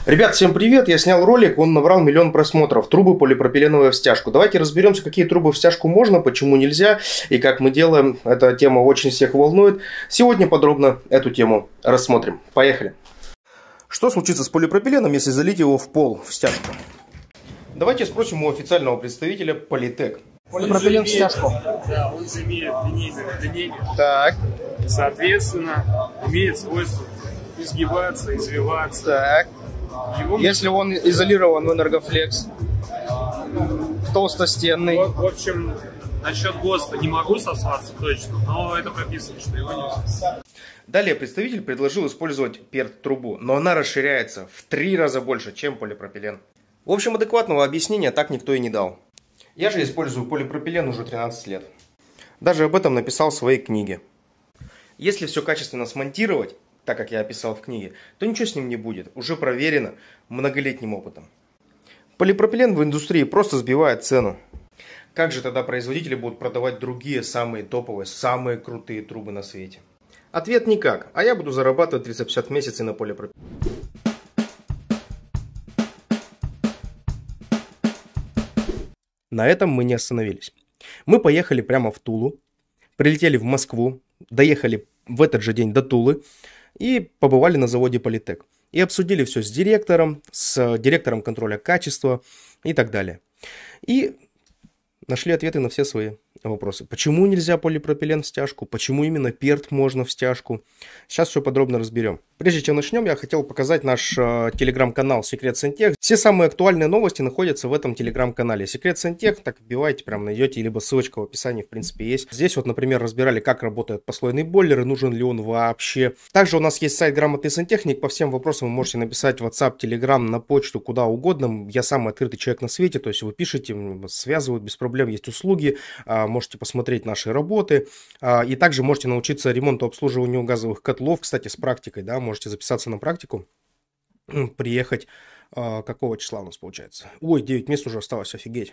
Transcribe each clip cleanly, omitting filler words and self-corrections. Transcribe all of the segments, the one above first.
Ребят, всем привет! Я снял ролик, он набрал 1 000 000 просмотров. Трубы полипропиленовые в стяжку. Давайте разберемся, какие трубы в стяжку можно, почему нельзя и как мы делаем. Эта тема очень всех волнует. Сегодня подробно эту тему рассмотрим. Поехали! Что случится с полипропиленом, если залить его в пол, в стяжку? Давайте спросим у официального представителя Политек. Полипропилен в стяжку. Да, он же имеет линейное давление. Так. Соответственно, имеет свойство изгибаться, извиваться. Так. Если он изолирован в Энергофлекс, толстостенный. В общем, насчет ГОСТа не могу сослаться точно, но это прописано, что его нельзя. Далее представитель предложил использовать ПЕРТ-трубу, но она расширяется в 3 раза больше, чем полипропилен. В общем, адекватного объяснения так никто и не дал. Я же использую полипропилен уже 13 лет. Даже об этом написал в своей книге. Если все качественно смонтировать, так как я описал в книге, то ничего с ним не будет. Уже проверено многолетним опытом. Полипропилен в индустрии просто сбивает цену. Как же тогда производители будут продавать другие самые топовые, самые крутые трубы на свете? Ответ никак. А я буду зарабатывать 350 в месяц и на полипропилене. На этом мы не остановились. Мы поехали прямо в Тулу, прилетели в Москву, доехали в этот же день до Тулы и побывали на заводе Политек. И обсудили все с директором контроля качества и так далее. И нашли ответы на все свои вопросы. Почему нельзя полипропилен в стяжку? Почему именно ПЕРТ можно в стяжку? Сейчас все подробно разберем. Прежде чем начнем, я хотел показать наш телеграм-канал Секрет Сантех. Все самые актуальные новости находятся в этом телеграм-канале. Секрет Сантех, так вбивайте, прям найдете, либо ссылочка в описании, в принципе, есть. Здесь вот, например, разбирали, как работают послойные бойлеры, нужен ли он вообще. Также у нас есть сайт Грамотный Сантехник. По всем вопросам вы можете написать в WhatsApp, Telegram, на почту, куда угодно. Я самый открытый человек на свете, то есть вы пишете, связывают без проблем, есть услуги. Можете посмотреть наши работы. И также можете научиться ремонту, обслуживанию газовых котлов. Кстати, с практикой, да, можете записаться на практику. Приехать. Какого числа у нас получается? Ой, 9 мест уже осталось, офигеть.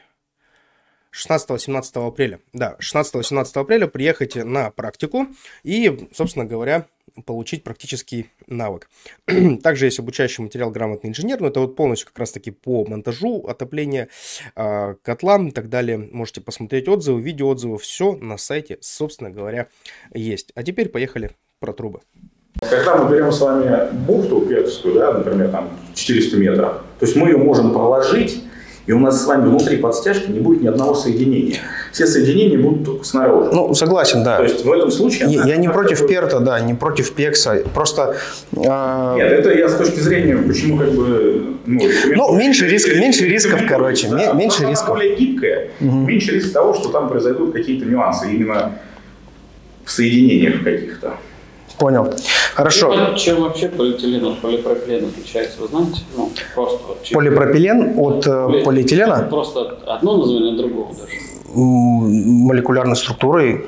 16-17 апреля. Да, 16-17 апреля приехать на практику и, собственно говоря, получить практический навык. Также есть обучающий материал «Грамотный инженер», но это вот полностью как раз-таки по монтажу, отопления, котлам и так далее. Можете посмотреть отзывы, видеоотзывы, все на сайте, собственно говоря, есть. А теперь поехали про трубы. Когда мы берем с вами бухту петовскую, да, например, там 400 метров, то есть мы ее можем проложить, и у нас с вами внутри под стяжкой не будет ни одного соединения. Все соединения будут только снаружи. Ну, согласен, да. То есть в этом случае... Я не против ПЕРТа, да, не против ПЕКСа, просто... Нет, это я с точки зрения, почему как бы... Ну, меньше рисков, короче, да, меньше рисков. Она более гибкая, меньше риск того, что там произойдут какие-то нюансы именно в соединениях каких-то. Понял. Хорошо. Чем вообще полиэтилен от полипропилена отличается, вы знаете? Ну, просто вот полипропилен от полиэтилена? Просто одно название другого даже. Молекулярной структурой.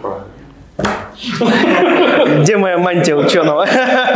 Где моя мантия ученого?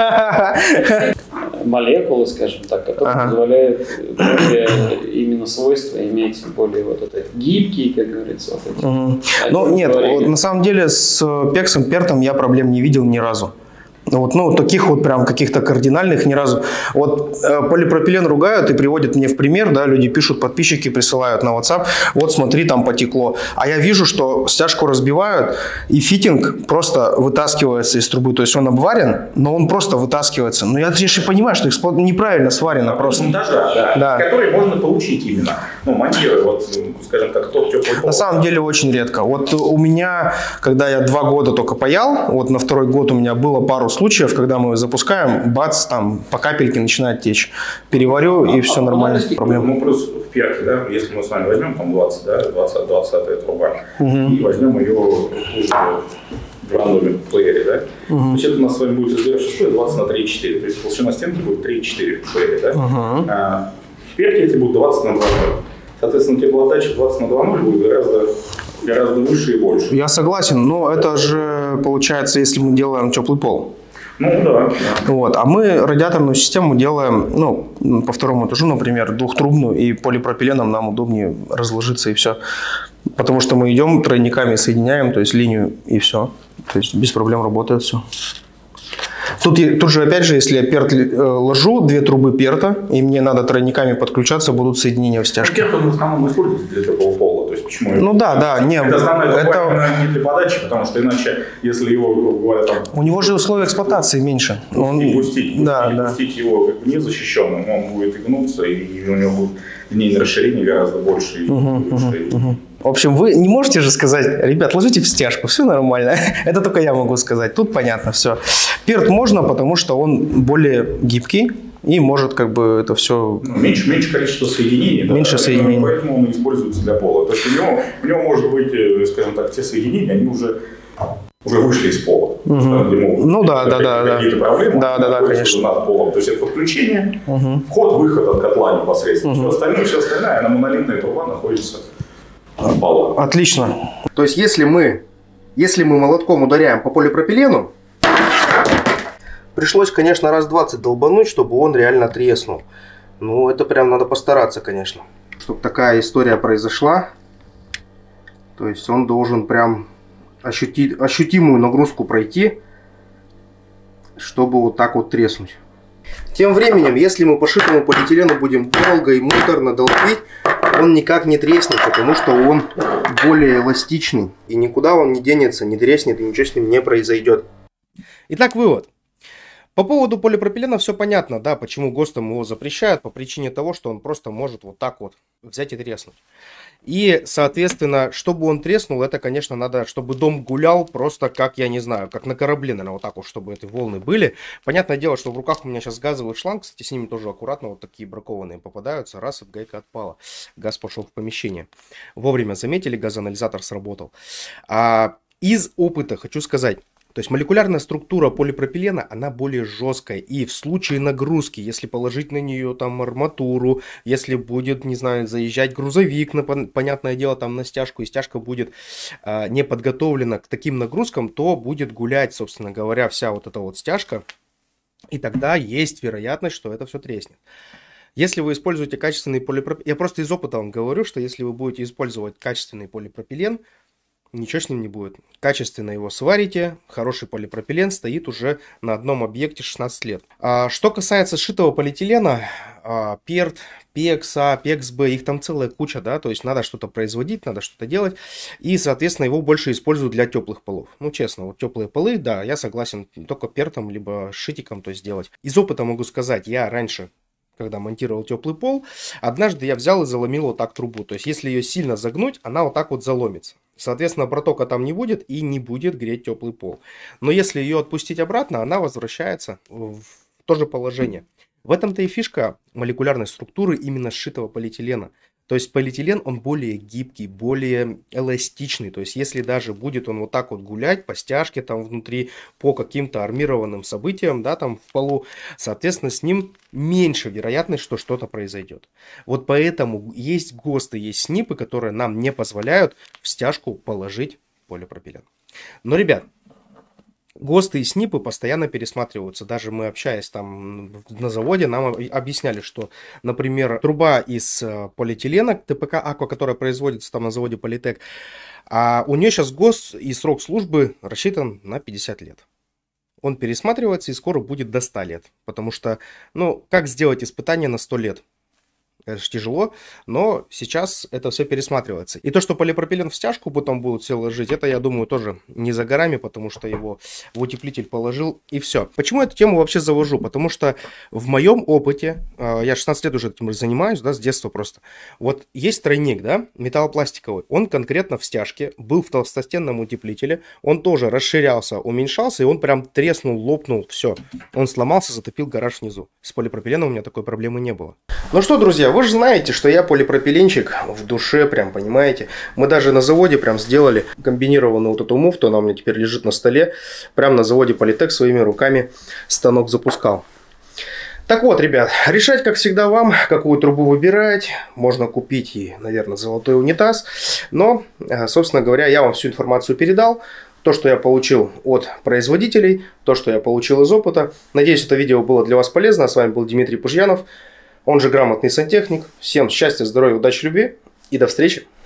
Молекулы, скажем так, которые позволяют именно свойства иметь более вот это гибкие, как говорится. Вот эти. Ну, нет, на самом деле с пексом, пертом я проблем не видел ни разу. Вот, ну, таких вот прям каких-то кардинальных ни разу. Вот полипропилен ругают и приводят мне в пример, да, люди пишут, подписчики присылают на WhatsApp, вот смотри, там потекло. А я вижу, что стяжку разбивают, и фитинг просто вытаскивается из трубы. То есть он обварен, но он просто вытаскивается. Но я же понимаю, что неправильно сварено просто. Монтажа, да. Который можно получить именно, ну, монтируя, вот, скажем так, тот теплый пол. На самом деле очень редко. Вот у меня, когда я 2 года только паял, вот на 2-й год у меня было пару случаев, когда мы запускаем, бац, там по капельке начинает течь. Переварю, и все нормально. Ну, плюс в перке, да, если мы с вами возьмем там 20, да, 20 труба, и возьмем ее в рандоме плеере, да, то есть это у нас с вами будет SDF6 20 на 3,4, то есть толщина стенки будет 3,4 в плеере, да. В перке эти будут 20 на 2,0. Соответственно, теплоотдача 20 на 2,0 будет гораздо выше и больше. Я согласен, но это же получается, если мы делаем теплый пол. Ну да. Вот. А мы радиаторную систему делаем, ну, по 2-му этажу, например, 2-трубную, и полипропиленом нам удобнее разложиться и все. Потому что мы идем тройниками, соединяем, то есть линию и все. То есть без проблем работает все. Тут же, опять же, если я перт ложу, 2 трубы перта, и мне надо тройниками подключаться, будут соединения в стяжке. Перт в основном используется для такого пола. То есть почему? Ну да. Не, это основная труба не для подачи, потому что иначе, если его, грубо говоря, там... У него же условия эксплуатации меньше. Пустить его как бы незащищенным, он будет и гнуться, и у него будет линейное расширение гораздо больше. В общем, вы не можете же сказать, ребят, ложите в стяжку, все нормально. Это только я могу сказать. Тут понятно все. Перт можно, потому что он более гибкий и может как бы это все... Меньше количество соединений. Меньше соединений. Поэтому он используется для пола. То есть у него может быть, скажем так, те соединения, они уже вышли из пола. Ну да. Какие-то проблемы. Да, конечно. Над полом. То есть это подключение, вход-выход от котла непосредственно. Все остальное, она монолитная труба находится в полу. Отлично. То есть если мы молотком ударяем по полипропилену, пришлось, конечно, раз 20 долбануть, чтобы он реально треснул. Ну, это прям надо постараться, конечно. Чтобы такая история произошла. То есть он должен прям ощутимую нагрузку пройти, чтобы вот так вот треснуть. Тем временем, если мы по шитому полиэтилену будем долго и муторно долбить, он никак не треснет, потому что он более эластичный. И никуда он не денется, не треснет, и ничего с ним не произойдет. Итак, вывод. По поводу полипропилена все понятно, да, почему ГОСТом его запрещают, по причине того, что он просто может вот так вот взять и треснуть. И, соответственно, чтобы он треснул, это, конечно, надо, чтобы дом гулял просто как, я не знаю, как на корабле, наверное, вот так вот, чтобы эти волны были. Понятное дело, что в руках у меня сейчас газовый шланг, кстати, с ними тоже аккуратно вот такие бракованные попадаются, раз, и гайка отпала, газ пошел в помещение. Вовремя заметили, газоанализатор сработал. Из опыта хочу сказать, то есть молекулярная структура полипропилена, она более жесткая. И в случае нагрузки, если положить на нее там арматуру, если будет, не знаю, заезжать грузовик, понятное дело, там на стяжку, и стяжка будет не подготовлена к таким нагрузкам, то будет гулять, собственно говоря, вся вот эта вот стяжка. И тогда есть вероятность, что это все треснет. Если вы используете качественный полипропилен, я просто из опыта вам говорю, что если вы будете использовать качественный полипропилен, ничего с ним не будет. Качественно его сварите, хороший полипропилен стоит уже на одном объекте 16 лет. Что касается сшитого полиэтилена, PERT, PXA, PXB, их там целая куча, да, то есть надо что-то производить, надо что-то делать, и, соответственно, его больше используют для теплых полов. Ну, честно, вот теплые полы, да, я согласен только пертом, либо шитиком, то есть делать. Из опыта могу сказать, я раньше, когда монтировал теплый пол, однажды я взял и заломил вот так трубу, то есть если ее сильно загнуть, она вот так вот заломится. Соответственно, протока там не будет и не будет греть теплый пол. Но если ее отпустить обратно, она возвращается в то же положение. В этом-то и фишка молекулярной структуры именно сшитого полиэтилена. То есть полиэтилен, он более гибкий, более эластичный. То есть если даже будет он вот так вот гулять по стяжке там внутри, по каким-то армированным событиям, да, там в полу, соответственно, с ним меньше вероятность, что что-то произойдет. Вот поэтому есть ГОСТы, есть СНИПы, которые нам не позволяют в стяжку положить полипропилен. Но, ребят, ГОСТы и СНИПы постоянно пересматриваются. Даже мы, общаясь там на заводе, нам объясняли, что, например, труба из полиэтилена ТПК Aqua, которая производится там на заводе Политек, у нее сейчас ГОСТ и срок службы рассчитан на 50 лет. Он пересматривается и скоро будет до 100 лет. Потому что, ну, как сделать испытание на 100 лет? Это же тяжело, но сейчас это все пересматривается. И то, что полипропилен в стяжку потом будут все ложить, это, я думаю, тоже не за горами, потому что его в утеплитель положил и все. Почему эту тему вообще завожу? Потому что в моем опыте, я 16 лет уже этим занимаюсь, да, с детства просто. Вот есть тройник, да, металлопластиковый, он конкретно в стяжке, был в толстостенном утеплителе, он тоже расширялся, уменьшался, и он прям треснул, лопнул, все. Он сломался, затопил гараж внизу. С полипропиленом у меня такой проблемы не было. Ну что, друзья, вы же знаете, что я полипропиленчик в душе, прям, понимаете. Мы даже на заводе прям сделали комбинированную вот эту муфту, она у меня теперь лежит на столе. Прям на заводе Политек своими руками станок запускал. Так вот, ребят, решать, как всегда, вам, какую трубу выбирать. Можно купить и, наверное, золотой унитаз. Но, собственно говоря, я вам всю информацию передал. То, что я получил от производителей, то, что я получил из опыта. Надеюсь, это видео было для вас полезно. С вами был Дмитрий Пужьянов. Он же грамотный сантехник. Всем счастья, здоровья, удачи, любви и до встречи!